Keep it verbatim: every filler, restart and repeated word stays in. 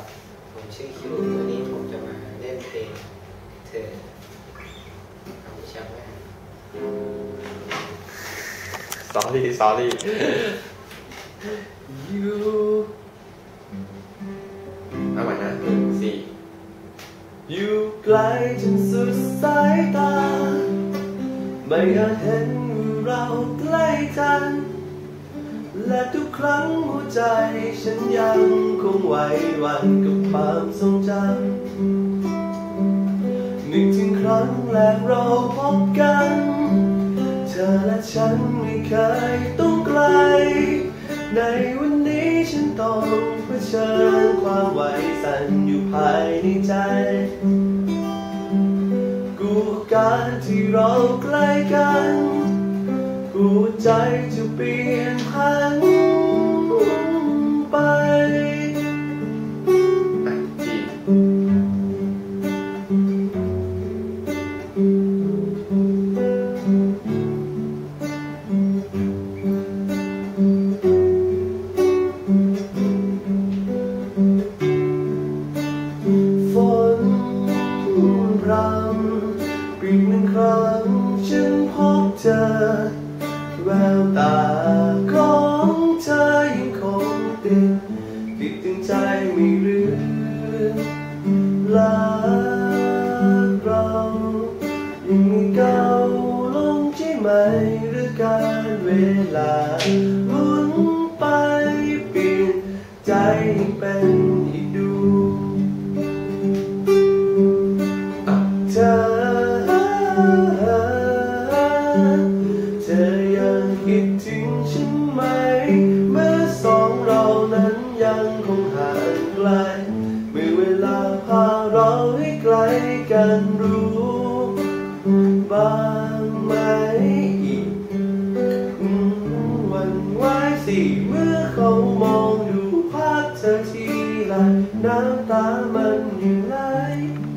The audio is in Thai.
ผมชื่อคิววันนี้ผมจะมาเล่นเพลงเธอเอาไปชักแม่ sorry sorry you เอาใหม่นะหนึ่งสี่อยู่ไกลจนสุดสายตาไม่อาจเห็นว่าเราใกล้กันและทุกครั้งหัวใจฉันยังคงไหวหวั่นกับความทรงจำนึกถึงครั้งแรกเราพบกันเธอและฉันไม่เคยต้องไกลในวันนี้ฉันต้องเผชิญความไหวสั่นอยู่ภายในใจกูการที่เราใกล้กันกูใจจะเปลี่ยนพันไปฝนพรำปีหนึ่งครั้งฉันพบเธอแววตาของเธอยังคงติดติดถึงใจไม่ลืมลาเรายังไม่ก้าวลงใช่ไหมหรือการเวลาหมุนไปเปลี่ยนใจเป็นอีกดูเธอเธอยังคิดถึงฉันไหมเมื่อสองเรานั้นยังคงห่างไกลเมื่อเวลาพาเราให้ไกลกันรู้บ้างไหมอีกวันไหวสิเมื่อเขามองดูภาพเธอทีไรน้ำตามันยังไหล